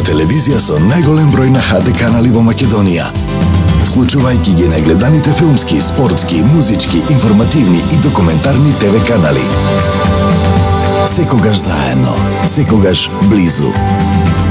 телевизија со најголем број на HD канали во Македонија, вклучувајќи ги најгледаните филмски, спортски, музички, информативни и документарни ТВ канали. Секогаш заедно, секогаш близу.